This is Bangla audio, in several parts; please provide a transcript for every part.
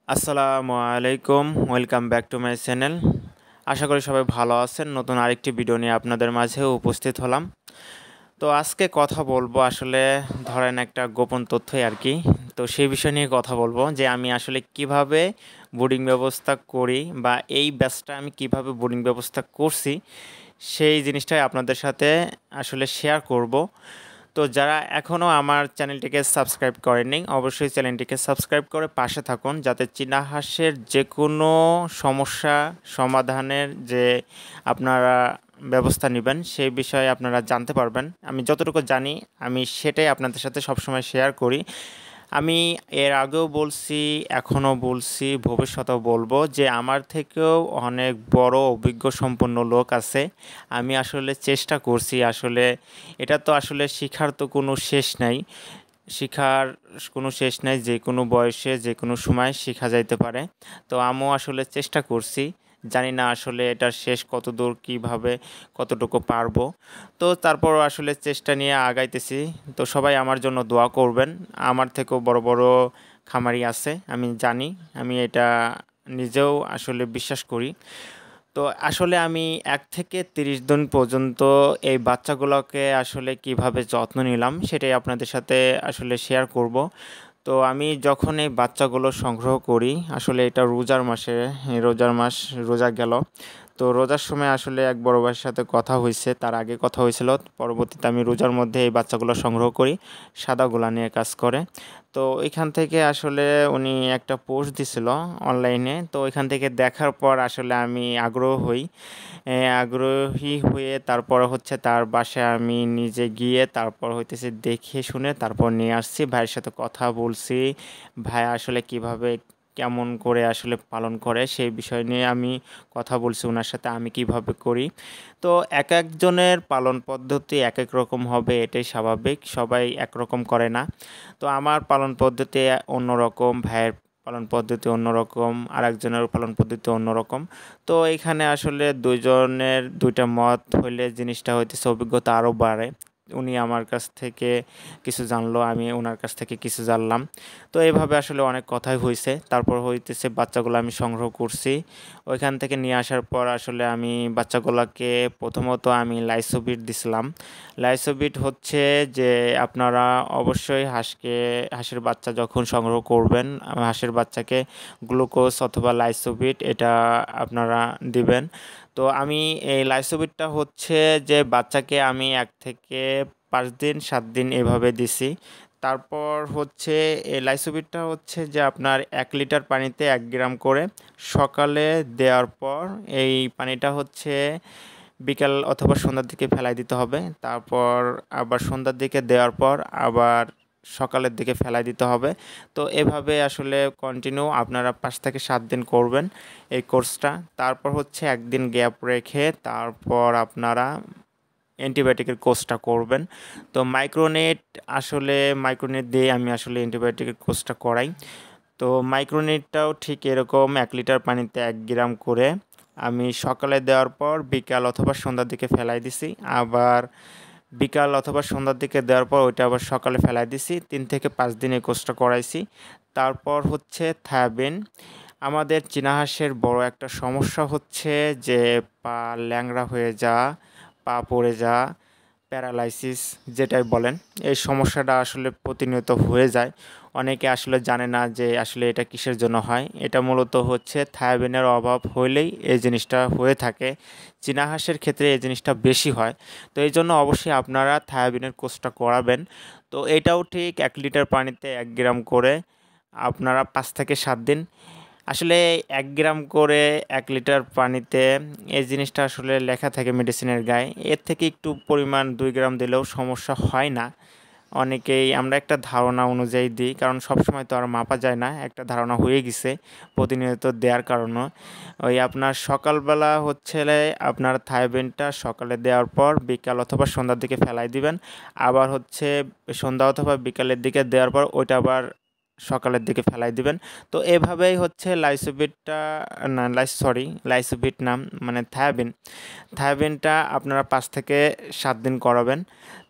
আসসালামু আলাইকুম, welcome back to my channel. আশা করি সবাই ভালো আছেন। নতুন আরেকটি ভিডিও নিয়ে আপনাদের মাঝে উপস্থিত হলাম। তো আজকে কথা বলবো আসলে ধরেন একটা গোপন তথ্যই আর কি। তো সেই বিষয় নিয়ে কথা বলবো যে আমি আসলে কিভাবে বোর্ডিং ব্যবস্থা করি বা এই ব্যাচটা আমি কিভাবে বোর্ডিং ব্যবস্থা করছি সেই জিনিসটাই আপনাদের সাথে আসলে শেয়ার করব। তো যারা এখনও আমার চ্যানেলটিকে সাবস্ক্রাইব করেননি অবশ্যই চ্যানেলটিকে সাবস্ক্রাইব করে পাশে থাকুন, যাতে চীনা হাঁসের যে কোনো সমস্যা সমাধানের যে আপনারা ব্যবস্থা নেবেন সেই বিষয়ে আপনারা জানতে পারবেন। আমি যতটুকু জানি আমি সেটাই আপনাদের সাথে সবসময় শেয়ার করি। আমি এর আগেও বলছি, এখনও বলছি, ভবিষ্যতেও বলবো যে আমার থেকেও অনেক বড় অভিজ্ঞ সম্পন্ন লোক আছে। আমি আসলে চেষ্টা করছি, আসলে এটা তো আসলে শিখার তো কোনো শেষ নাই। শিখার কোনো শেষ নাই, যে কোনো বয়সে যে কোনো সময় শেখা যাইতে পারে। তো আমিও আসলে চেষ্টা করছি, জানি না আসলে এটার শেষ কতদূর, কীভাবে কতটুকু পারবো। তো তারপরও আসলে চেষ্টা নিয়ে আগাইতেছি। তো সবাই আমার জন্য দোয়া করবেন। আমার থেকেও বড় বড় খামারি আছে, আমি জানি, আমি এটা নিজেও আসলে বিশ্বাস করি। তো আসলে আমি ১ থেকে ৩০ দিন পর্যন্ত এই বাচ্চাগুলোকে আসলে কিভাবে যত্ন নিলাম সেটাই আপনাদের সাথে আসলে শেয়ার করব। তো আমি যখন এই বাচ্চাগুলো সংগ্রহ করি, আসলে এটা রোজার মাসে, রোজার মাস, রোজা গেল। তো রোজার সময় আসলে এক বড় ভাইয়ের সাথে কথা হইছে, তার আগে কথা হয়েছিল। পরবর্তীতে আমি রোজার মধ্যে এই বাচ্চাগুলো সংগ্রহ করি, সাদাগুলা নিয়ে কাজ করে। তো এখান থেকে আসলে উনি একটা পোস্ট দিছিল অনলাইনে। তো এখান থেকে দেখার পর আসলে আমি আগ্রহী হয়ে তারপর হচ্ছে তার বাসায় আমি নিজে গিয়ে তারপর হইতেছে দেখে শুনে তারপর নিয়ে আসছি। ভাইয়ের সাথে কথা বলছি। ভাই আসলে কিভাবে কেমন করে আসলে পালন করে সেই বিষয় নিয়ে আমি কথা বলছি উনার সাথে, আমি কিভাবে করি। তো একেকজনের পালন পদ্ধতি একেক রকম হবে, এটাই স্বাভাবিক। সবাই একরকম করে না। তো আমার পালন পদ্ধতি অন্যরকম, ভাইয়ের পালন পদ্ধতি অন্যরকম, আরেকজনের পালন পদ্ধতি অন্যরকম। তো এইখানে আসলে ২ জনের ২ টা মত হইলে জিনিসটা হইতেছে অভিজ্ঞতা আরও বাড়ে। উনি আমার কাছ থেকে কিছু জানলো, আমি উনার কাছ থেকে কিছু জানলাম। তো এভাবে আসলে অনেক কথাই হইছে। তারপর হইতেছে বাচ্চাগুলো আমি সংগ্রহ করছি। ওইখান থেকে নিয়ে আসার পর আসলে আমি বাচ্চাগুলাকে প্রথমত আমি লাইসোবিট দিছিলাম। লাইসোবিট হচ্ছে যে আপনারা অবশ্যই হাঁসের বাচ্চা যখন সংগ্রহ করবেন, হাঁসের বাচ্চাকে গ্লুকোজ অথবা লাইসোবিট এটা আপনারা দিবেন। তো আমি এই লাইসোবিটটা হচ্ছে যে বাচ্চাকে আমি ১ থেকে ৫ দিন ৭ দিন এভাবে দিছি। তারপর হচ্ছে এই লাইসোবিটটা হচ্ছে যে আপনার ১ লিটার পানিতে ১ গ্রাম করে সকালে দেওয়ার পর এই পানিটা হচ্ছে বিকাল অথবা সন্ধ্যার দিকে ফেলাই দিতে হবে। তারপর আবার সন্ধ্যার দিকে দেওয়ার পর আবার সকালের দিকে ফেলাই দিতে হবে। তো এভাবে আসলে কন্টিনিউ আপনারা ৫ থেকে ৭ দিন করবেন এই কোর্সটা। তারপর হচ্ছে ১ দিন গ্যাপ রেখে তারপর আপনারা অ্যান্টিবায়োটিকের কোর্সটা করবেন। তো মাইক্রোনেট দিয়ে আমি আসলে অ্যান্টিবায়োটিকের কোর্সটা করাই। তো মাইক্রোনিটটাও ঠিক এরকম ১ লিটার পানিতে ১ গ্রাম করে আমি সকালে দেওয়ার পর বিকাল অথবা সন্ধ্যার দিকে ফেলাই দিছি। আবার বিকাল অথবা সন্ধ্যার দিকে দেওয়ার পর ওইটা আবার সকালে ফেলাই দিছি। ৩ থেকে ৫ দিন এই কোর্সটা করাইছি। তারপর হচ্ছে থায়াবিন। আমাদের চীনা হাঁসের বড় একটা সমস্যা হচ্ছে যে পা ল্যাংড়া হয়ে যাওয়া, পা পড়ে যাওয়া, প্যারালাইসিস যেটাই বলেন, এই সমস্যাটা আসলে প্রতিনিয়ত হয়ে যায়। অনেকে আসলে জানে না যে আসলে এটা কিসের জন্য হয়। এটা মূলত হচ্ছে থায়াবিনের অভাব হইলেই এই জিনিসটা হয়ে থাকে। চীনা হাঁসের ক্ষেত্রে এই জিনিসটা বেশি হয়। তো এইজন্য অবশ্যই আপনারা থায়াবিনের কোর্সটা করাবেন। তো এটাও ঠিক ১ লিটার পানিতে ১ গ্রাম করে আপনারা ৫ থেকে ৭ দিন। আসলে ১ গ্রাম করে ১ লিটার পানিতে এই জিনিসটা আসলে লেখা থাকে মেডিসিনের গায়ে। এর থেকে একটু পরিমাণ ২ গ্রাম দিলেও সমস্যা হয় না। অনেকেই আমরা একটা ধারণা অনুযায়ী দিই, কারণ সবসময় তো আর মাপা যায় না। একটা ধারণা হয়ে গেছে প্রতিনিয়ত দেওয়ার কারণে। ওই আপনার সকালবেলা হচ্ছে আপনার থায়াবিনটা সকালে দেওয়ার পর বিকাল অথবা সন্ধ্যার দিকে ফেলাই দিবেন। আবার হচ্ছে সন্ধ্যা অথবা বিকালের দিকে দেওয়ার পর ওইটা আবার সকালের দিকে ফেলাই দিবেন। তো এভাবেই হচ্ছে লাইসোবিটটা, না লাইসোবিট নাম মানে থায়াবিনটা আপনারা ৫ থেকে ৭ দিন করাবেন।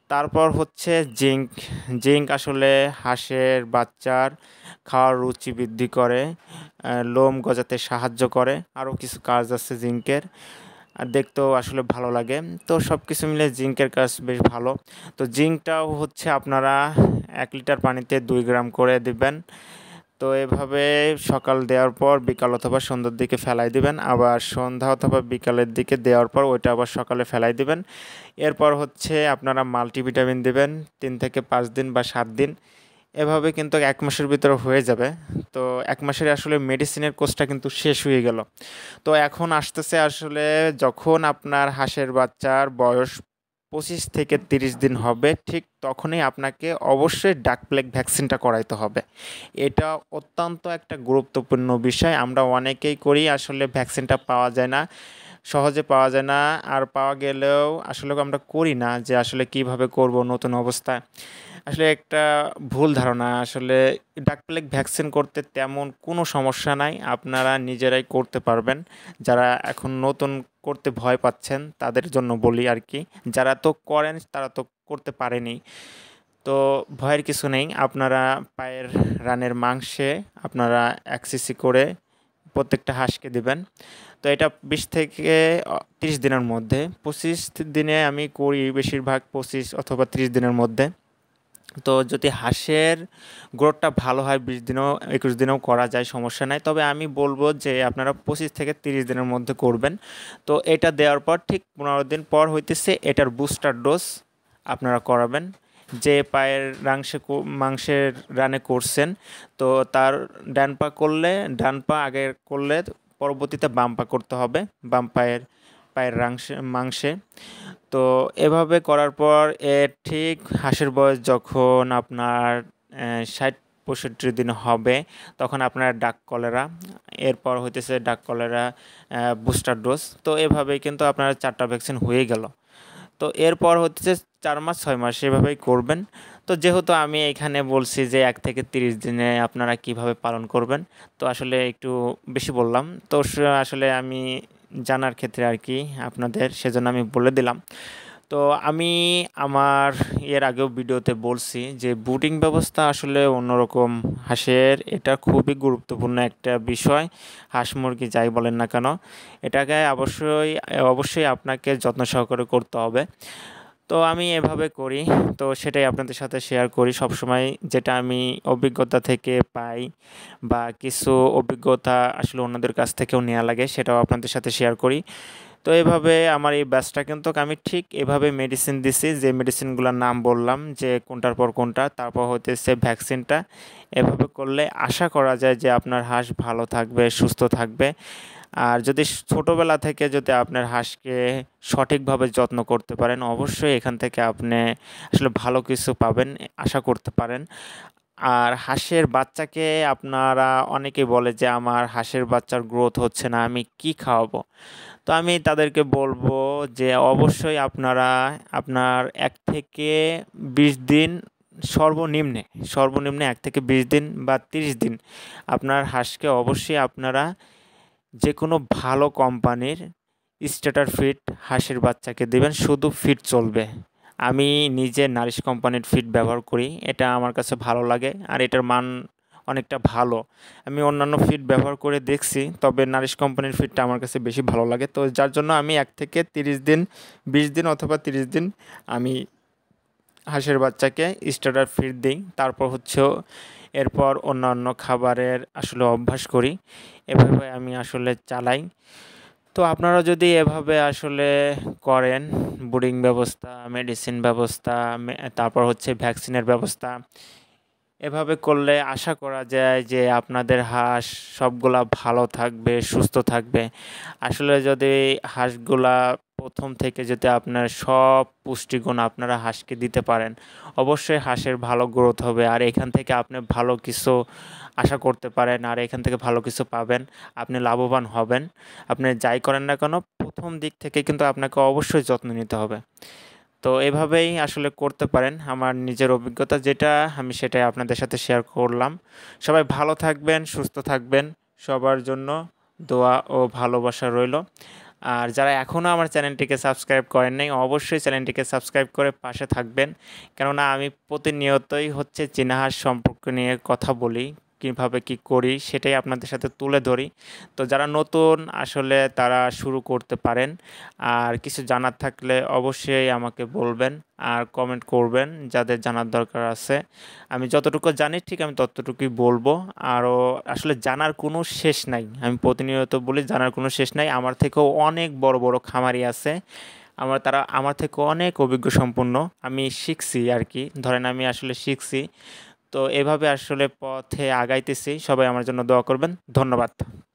তারপর হচ্ছে জিঙ্ক। জিঙ্ক আসলে হাঁসের বাচ্চার খাওয়ার রুচি বৃদ্ধি করে, লোম গজাতে সাহায্য করে, আরও কিছু কাজ আছে জিঙ্কের, আর দেখতেও আসলে ভালো লাগে। তো সব কিছু মিলে জিঙ্কের কাজ বেশ ভালো। তো জিঙ্কটাও হচ্ছে আপনারা 1 লিটার পানিতে 2 গ্রাম করে দিবেন। তো এভাবে সকাল দেওয়ার পর বিকাল অথবা সন্ধ্যার দিকে ফেলাই দিবেন, আবার সন্ধ্যা অথবা বিকালের দিকে দেওয়ার পর ওইটা আবার সকালে ফেলাই দিবেন। এরপর হচ্ছে আপনারা মাল্টিভিটামিন দিবেন 3 থেকে 5 দিন বা 7 দিন। এভাবে কিন্তু 1 মাসের ভিতরে হয়ে যাবে। তো 1 মাসের আসলে মেডিসিনের কোর্সটা কিন্তু শেষ হয়ে গেল। তো এখন আসতেছে আসলে যখন আপনার হাঁসের বাচ্চার বয়স 25 থেকে 30 দিন হবে, ঠিক তখনই আপনাকে অবশ্যই ডাক প্লেগ ভ্যাকসিনটা করাইতে হবে। এটা অত্যন্ত একটা গুরুত্বপূর্ণ বিষয়। আমরা অনেকেই করি, আসলে ভ্যাকসিনটা পাওয়া যায় না, সহজে পাওয়া যায় না। আর পাওয়া গেলেও আসলে আমরা করি না যে আসলে কিভাবে করব নতুন অবস্থায়। আসলে একটা ভুল ধারণা। আসলে ডাক প্লেগ ভ্যাকসিন করতে তেমন কোনো সমস্যা নাই, আপনারা নিজেরাই করতে পারবেন। যারা এখন নতুন করতে ভয় পাচ্ছেন তাদের জন্য বলি আর কি। যারা তো করেন তারা তো করতে পারেনি। তো ভয়ের কিছু নেই। আপনারা পায়ের রানের মাংসে আপনারা 1 সিসি করে প্রত্যেকটা হাঁসকে দিবেন। তো এটা 20 থেকে 30 দিনের মধ্যে। 25 দিনে আমি করি বেশিরভাগ, 25 অথবা 30 দিনের মধ্যে। তো যদি হাঁসের গ্রোথটা ভালো হয় 20 দিনেও 21 দিনেও করা যায়, সমস্যা নাই। তবে আমি বলব যে আপনারা 25 থেকে 30 দিনের মধ্যে করবেন। তো এটা দেওয়ার পর ঠিক 15 দিন পর হইতেছে এটার বুস্টার ডোজ আপনারা করাবেন। যে পায়ের মাংসের রানে করছেন, তো তার ডান পা আগে করলে পরবর্তীতে বাম পা করতে হবে, বাম পায়ের পায়ের মাংসে। তো এভাবে করার পর ঠিক হাঁসের বয়স যখন আপনার 60-65 দিন হবে, তখন আপনার ডাক কলেরা, এরপর হইতেছে ডাক কলেরা বুস্টার ডোজ। তো এভাবেই কিন্তু আপনার 4টা ভ্যাকসিন হয়ে গেল। তো এরপর হচ্ছে 4 মাস 6 মাস এভাবেই করবেন। তো যেহেতু আমি এখানে বলছি যে 1 থেকে 30 দিনে আপনারা কিভাবে পালন করবেন, তো আসলে একটু বেশি বললাম। তো আসলে আমি জানার ক্ষেত্রে আর কি আপনাদের, সেজন্য আমি বলে দিলাম। তো আমি আমার এর আগেও ভিডিওতে বলছি যে বুটিং ব্যবস্থা আসলে অন্যরকম হাঁসের, এটা খুবই গুরুত্বপূর্ণ একটা বিষয়। হাঁস মুরগি যাই বলেন না কেন, এটাকে অবশ্যই আপনাকে যত্ন সহকারে করতে হবে। তো আমি এভাবে করি। তো সেটাই আপনাদের সাথে শেয়ার করি সবসময়, যেটা আমি অভিজ্ঞতা থেকে পাই, বা কিছু অভিজ্ঞতা আসলে অন্যদের কাছ থেকেও নেওয়া লাগে, সেটাও আপনাদের সাথে শেয়ার করি। তো এভাবে আমার এই ব্যাচটা কিন্তু আমি ঠিক এভাবে মেডিসিন দিছি, যে মেডিসিনগুলোর নাম বললাম যে কোনটার পর কোনটা, তারপর হইতেছে ভ্যাকসিনটা। এভাবে করলে আশা করা যায় যে আপনার হাঁস ভালো থাকবে, সুস্থ থাকবে। আর যদি ছোটোবেলা থেকে যদি আপনার হাঁসকে সঠিকভাবে যত্ন করতে পারেন, অবশ্যই এখান থেকে আপনি আসলে ভালো কিছু পাবেন, আশা করতে পারেন। আর হাঁসের বাচ্চাকে আপনারা অনেকেই বলে যে আমার হাঁসের বাচ্চার গ্রোথ হচ্ছে না, আমি কি খাওয়াবো? তো আমি তাদেরকে বলবো যে অবশ্যই আপনারা আপনার 1 থেকে 20 দিন, সর্বনিম্নে 1 থেকে 20 দিন বা 30 দিন আপনার হাঁসকে অবশ্যই আপনারা যেকোনো ভালো কোম্পানির স্টার্টার ফিড হাঁসের বাচ্চাকে দিবেন, শুধু ফিড চলবে। আমি নিজে নারিশ কোম্পানির ফিড ব্যবহার করি, এটা আমার কাছে ভালো লাগে আর এটার মান অনেকটা ভালো। আমি অন্যান্য ফিড ব্যবহার করে দেখছি, তবে নারিশ কোম্পানির ফিডটা আমার কাছে বেশি ভালো লাগে। তো যার জন্য আমি 1 থেকে 30 দিন, 20 দিন অথবা 30 দিন আমি হাঁসের বাচ্চাকে স্টার্টার ফিড দিই। তারপর হচ্ছে এরপর অন্যান্য খাবারের আসলে অভ্যাস করি। এভাবে আমি আসলে চালাই। তো আপনারা যদি এভাবে আসলে করেন, ব্রুডিং ব্যবস্থা, মেডিসিন ব্যবস্থা, তারপর হচ্ছে ভ্যাকসিনের ব্যবস্থা, এভাবে করলে আশা করা যায় যে আপনাদের হাঁস সবগুলা ভালো থাকবে, সুস্থ থাকবে। আসলে যদি হাঁসগুলা প্রথম থেকে যদি আপনার সব পুষ্টিগুণ আপনারা হাঁসকে দিতে পারেন, অবশ্যই হাঁসের ভালো গ্রোথ হবে। আর এখান থেকে আপনি ভালো কিছু আশা করতে পারেন, আর এখান থেকে ভালো কিছু পাবেন, আপনি লাভবান হবেন। আপনি যাই করেন না কেন, প্রথম দিক থেকে কিন্তু আপনাকে অবশ্যই যত্ন নিতে হবে। তো এভাবেই আসলে করতে পারেন। আমার নিজের অভিজ্ঞতা যেটা, আমি সেটাই আপনাদের সাথে শেয়ার করলাম। সবাই ভালো থাকবেন, সুস্থ থাকবেন। সবার জন্য দোয়া ও ভালোবাসা রইল। আর যারা এখনও আমার চ্যানেলটিকে সাবস্ক্রাইব করেন নাই অবশ্যই চ্যানেলটিকে সাবস্ক্রাইব করে পাশে থাকবেন, কেননা আমি প্রতিনিয়তই হচ্ছে চীনা হাঁস সম্পর্ক নিয়ে কথা বলি, কীভাবে কী করি সেটাই আপনাদের সাথে তুলে ধরি। তো যারা নতুন আসলে তারা শুরু করতে পারেন, আর কিছু জানার থাকলে অবশ্যই আমাকে বলবেন আর কমেন্ট করবেন যাদের জানার দরকার আছে। আমি যতটুকু জানি ঠিক আমি ততটুকুই বলবো। আরও আসলে জানার কোনো শেষ নাই, আমি প্রতিনিয়ত বলি জানার কোনো শেষ নাই। আমার থেকেও অনেক বড় বড় খামারি আছে, তারা আমার থেকে অনেক অভিজ্ঞ সম্পন্ন। আমি শিখছি আর কি, ধরেন আমি আসলে শিখছি। তো এভাবে আসলে পথে আগাইতেছি। সবাই আমার জন্য দোয়া করবেন। ধন্যবাদ।